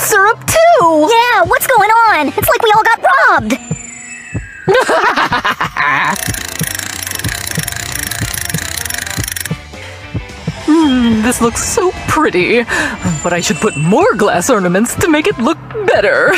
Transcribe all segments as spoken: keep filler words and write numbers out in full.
syrup too! Yeah, what's going on? It's like we all got robbed! Hmm, this looks so pretty. But I should put more glass ornaments to make it look better.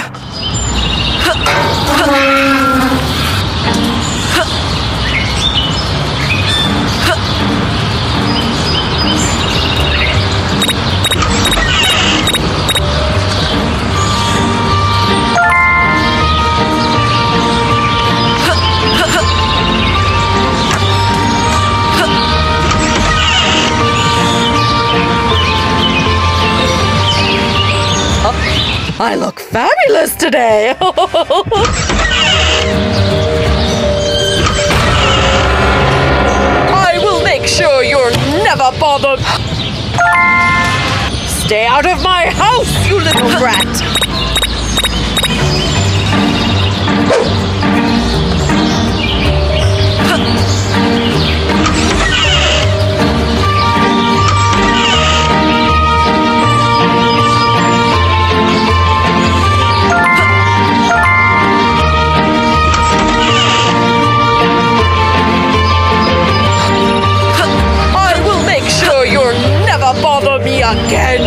I look fabulous today! I will make sure you're never bothered! Stay out of my house, you little brat! Bother me again!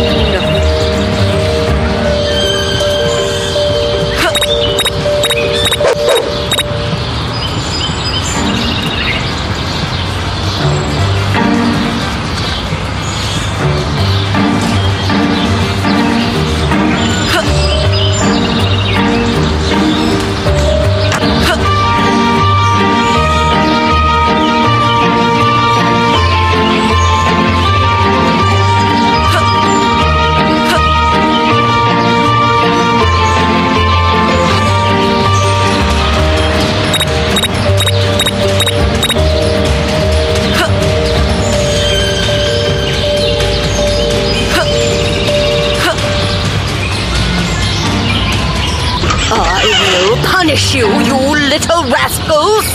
Punish you, you little rascals!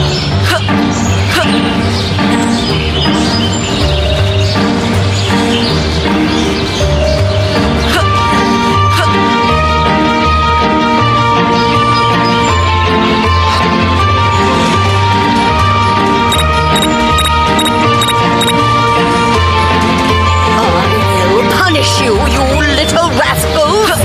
I will punish you, you little rascals!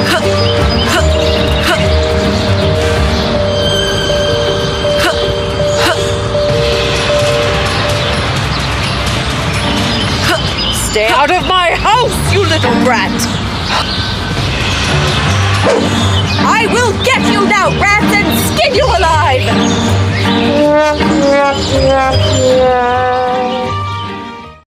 Stay out of my house, you little brat! I will get you now, rats, and skin you alive!